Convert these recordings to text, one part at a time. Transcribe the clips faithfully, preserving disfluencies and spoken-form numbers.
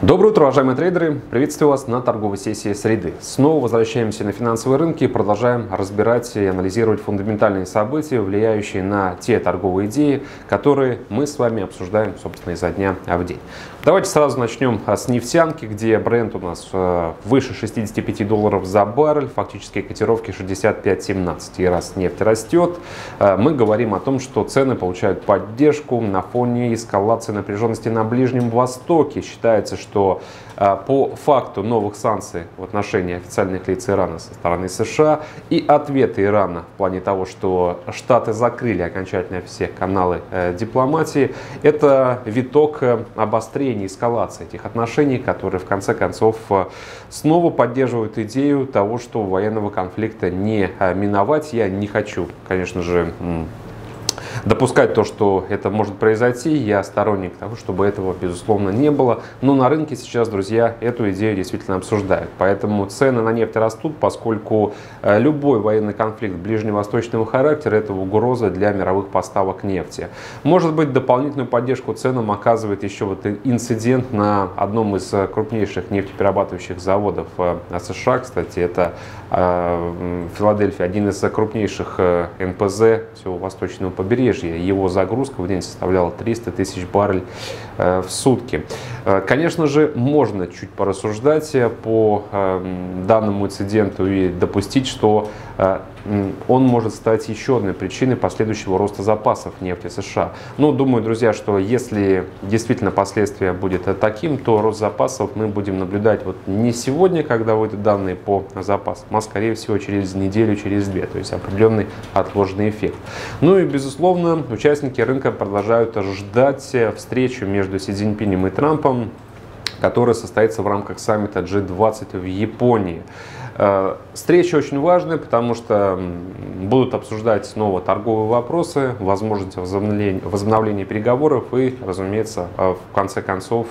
Доброе утро, уважаемые трейдеры! Приветствую вас на торговой сессии среды. Снова возвращаемся на финансовые рынки и продолжаем разбирать и анализировать фундаментальные события, влияющие на те торговые идеи, которые мы с вами обсуждаем, собственно, изо дня в день. Давайте сразу начнем с нефтянки, где бренд у нас выше шестидесяти пяти долларов за баррель, фактически котировки шестьдесят пять семнадцать. И раз нефть растет, мы говорим о том, что цены получают поддержку на фоне эскалации напряженности на Ближнем Востоке. Считается, что что по факту новых санкций в отношении официальных лиц Ирана со стороны США и ответы Ирана в плане того, что Штаты закрыли окончательно все каналы дипломатии, это виток обострения, эскалации этих отношений, которые в конце концов снова поддерживают идею того, что военного конфликта не миновать. Я не хочу, конечно же, допускать то, что это может произойти. Я сторонник того, чтобы этого, безусловно, не было. Но на рынке сейчас, друзья, эту идею действительно обсуждают. Поэтому цены на нефть растут, поскольку любой военный конфликт ближневосточного характера – это угроза для мировых поставок нефти. Может быть, дополнительную поддержку ценам оказывает еще вот инцидент на одном из крупнейших нефтеперерабатывающих заводов США. Кстати, это Филадельфия, один из крупнейших эн пэ зэ всего восточного побережья. Его загрузка в день составляла триста тысяч баррелей в сутки. Конечно же, можно чуть порассуждать по данному инциденту и допустить, что он может стать еще одной причиной последующего роста запасов нефти США. Но думаю, друзья, что если действительно последствия будет таким, то рост запасов мы будем наблюдать вот не сегодня, когда выйдут данные по запасам, а скорее всего через неделю, через две. То есть определенный отложенный эффект. Ну и безусловно, участники рынка продолжают ждать встречу между Си Цзиньпинем и Трампом, которая состоится в рамках саммита джи двадцать в Японии. Встреча очень важная, потому что будут обсуждать снова торговые вопросы, возможность возобновления, возобновления переговоров и, разумеется, в конце концов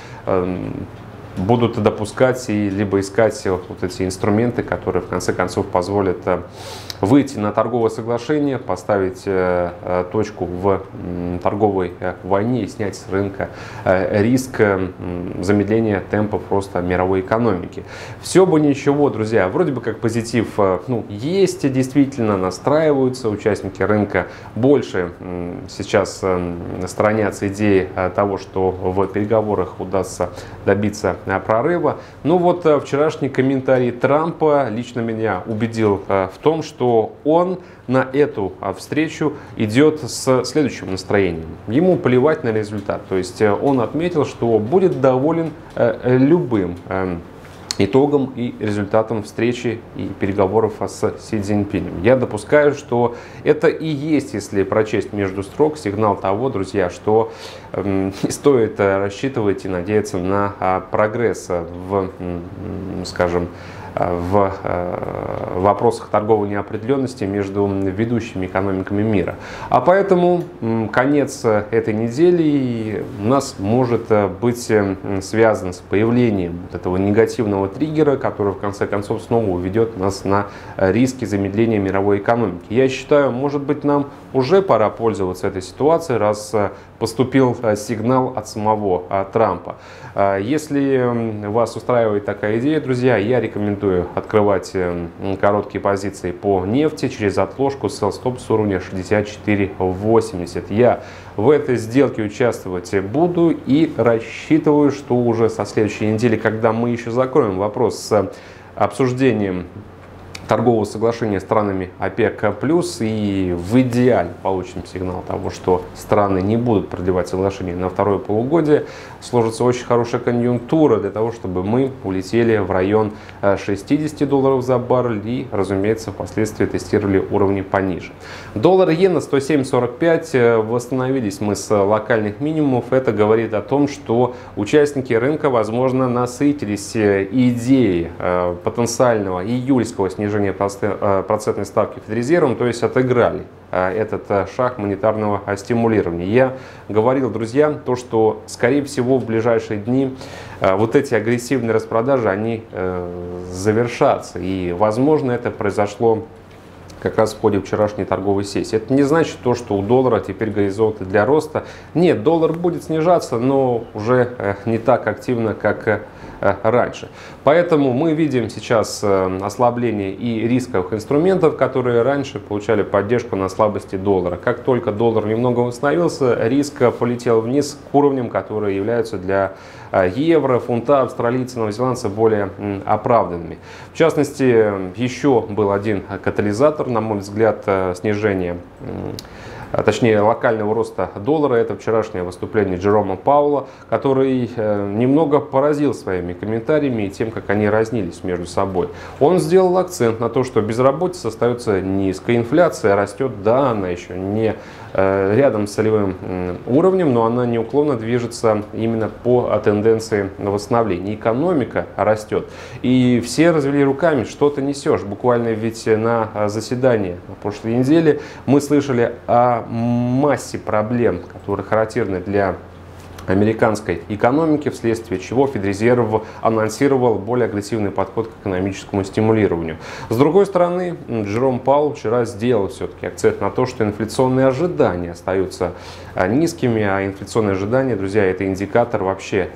будут допускать и либо искать вот эти инструменты, которые в конце концов позволят выйти на торговое соглашение, поставить точку в торговой войне и снять с рынка риск замедления темпов роста мировой экономики. Все бы ничего, друзья, вроде бы как позитив ну, есть, действительно настраиваются участники рынка, больше сейчас сторонятся идеи того, что в переговорах удастся добиться прорыва. Но вот вчерашний комментарий Трампа лично меня убедил в том, что он на эту встречу идет с следующим настроением. Ему плевать на результат. То есть он отметил, что будет доволен любым итогом и результатом встречи и переговоров с Си Цзиньпинем. Я допускаю, что это и есть, если прочесть между строк, сигнал того, друзья, что э, не стоит рассчитывать и надеяться на э, прогресс в, э, скажем, в вопросах торговой неопределенности между ведущими экономиками мира. А поэтому конец этой недели у нас может быть связан с появлением вот этого негативного триггера, который в конце концов снова уведет нас на риски замедления мировой экономики. Я считаю, может быть, нам уже пора пользоваться этой ситуацией, раз поступил сигнал от самого Трампа. Если вас устраивает такая идея, друзья, я рекомендую открывать короткие позиции по нефти через отложку sell stop с уровня шестьдесят четыре восемьдесят. Я в этой сделке участвовать буду и рассчитываю, что уже со следующей недели, когда мы еще закроем вопрос с обсуждением торгового соглашения с странами ОПЕК+, и в идеале получим сигнал того, что страны не будут продлевать соглашение на второе полугодие, сложится очень хорошая конъюнктура для того, чтобы мы улетели в район шестидесяти долларов за баррель и, разумеется, впоследствии тестировали уровни пониже. Доллар-иена сто семь сорок пять, восстановились мы с локальных минимумов. Это говорит о том, что участники рынка, возможно, насытились идеей потенциального июльского снижения процентной ставки Федрезервом, то есть отыграли этот шаг монетарного стимулирования. Я говорил, друзья, то, что, скорее всего, в ближайшие дни вот эти агрессивные распродажи, они завершатся. И, возможно, это произошло как раз в ходе вчерашней торговой сессии. Это не значит то, что у доллара теперь горизонты для роста. Нет, доллар будет снижаться, но уже не так активно, как раньше. Поэтому мы видим сейчас ослабление и рисковых инструментов, которые раньше получали поддержку на слабости доллара. Как только доллар немного восстановился, риск полетел вниз к уровням, которые являются для евро, фунта, австралийца, новозеландца более оправданными. В частности, еще был один катализатор, на мой взгляд, снижения, точнее локального роста доллара. Это вчерашнее выступление Джерома Пауэлла, который немного поразил своими комментариями и тем, как они разнились между собой. Он сделал акцент на то, что безработица остается низкой, инфляция растет, да, она еще не рядом с целевым уровнем, но она неуклонно движется именно по тенденции на восстановление. Экономика растет. И все развели руками, что ты несешь. Буквально ведь на заседании на прошлой неделе мы слышали о массе проблем, которые характерны для американской экономики, вследствие чего Федрезерв анонсировал более агрессивный подход к экономическому стимулированию. С другой стороны, Джером Пауэлл вчера сделал все-таки акцент на то, что инфляционные ожидания остаются низкими, а инфляционные ожидания, друзья, это индикатор вообще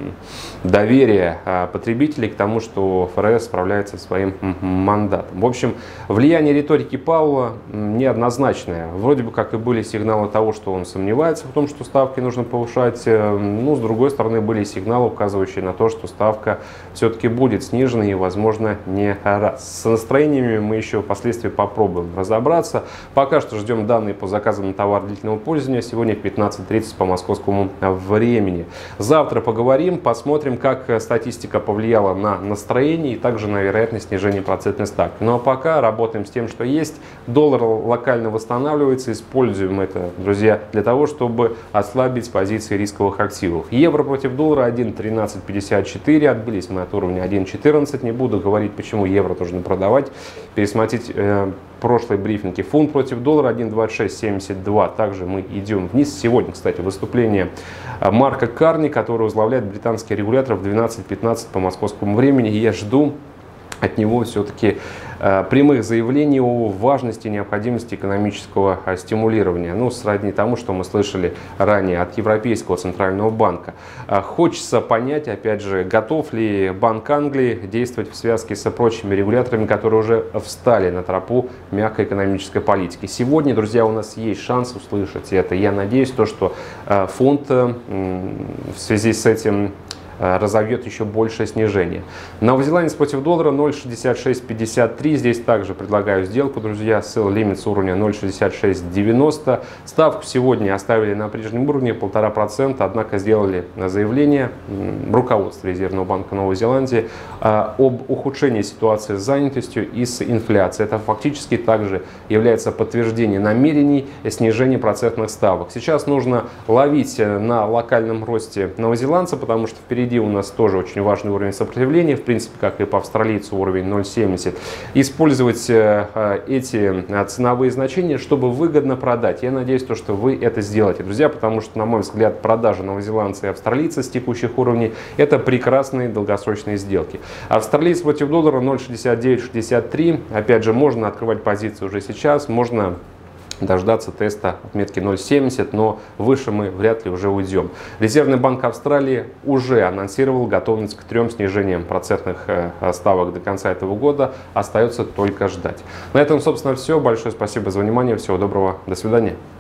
доверия потребителей к тому, что ФРС справляется со своим мандатом. В общем, влияние риторики Пауэлла неоднозначное. Вроде бы как и были сигналы того, что он сомневается в том, что ставки нужно повышать. Ну, с другой стороны, были сигналы, указывающие на то, что ставка все-таки будет снижена и, возможно, не раз. С настроениями мы еще впоследствии попробуем разобраться. Пока что ждем данные по заказам на товар длительного пользования. Сегодня в пятнадцать тридцать по московскому времени. Завтра поговорим, посмотрим, как статистика повлияла на настроение и также на вероятность снижения процентной ставки. Ну а пока работаем с тем, что есть. Доллар локально восстанавливается. Используем это, друзья, для того, чтобы ослабить позиции рисковых активов. Евро против доллара один тринадцать пятьдесят четыре, отбились мы от уровня один четырнадцать. Не буду говорить, почему евро нужно продавать. Пересмотреть э, прошлые брифинги. Фунт против доллара один двадцать шесть семьдесят два. Также мы идем вниз. Сегодня, кстати, выступление Марка Карни, который возглавляет британский регулятор в двенадцать пятнадцать по московскому времени. И я жду от него все-таки э, прямых заявлений о важности и необходимости экономического э, стимулирования. Ну, сродни тому, что мы слышали ранее от Европейского центрального банка. Э, хочется понять, опять же, готов ли Банк Англии действовать в связке с прочими регуляторами, которые уже встали на тропу мягкой экономической политики. Сегодня, друзья, у нас есть шанс услышать это. Я надеюсь, то, что э, фунт э, в связи с этим разовьет еще большее снижение. Новозеландец против доллара ноль шестьдесят шесть пятьдесят три. Здесь также предлагаю сделку, друзья. Sell лимит с уровня ноль шестьдесят шесть девяносто. Ставку сегодня оставили на прежнем уровне полтора процента, однако сделали заявление руководства Резервного банка Новой Зеландии об ухудшении ситуации с занятостью и с инфляцией. Это фактически также является подтверждением намерений снижения процентных ставок. Сейчас нужно ловить на локальном росте новозеландца, потому что впереди у нас тоже очень важный уровень сопротивления, в принципе, как и по австралийцу, уровень ноль семьдесят. Использовать эти ценовые значения, чтобы выгодно продать. Я надеюсь, то, что вы это сделаете, друзья, потому что, на мой взгляд, продажа новозеландца и австралийца с текущих уровней – это прекрасные долгосрочные сделки. Австралиец против доллара ноль шестьдесят девять шестьдесят три. Опять же, можно открывать позиции уже сейчас, можно дождаться теста отметки ноль семьдесят, но выше мы вряд ли уже уйдем. Резервный банк Австралии уже анонсировал готовность к трем снижениям процентных ставок до конца этого года. Остается только ждать. На этом, собственно, все. Большое спасибо за внимание. Всего доброго. До свидания.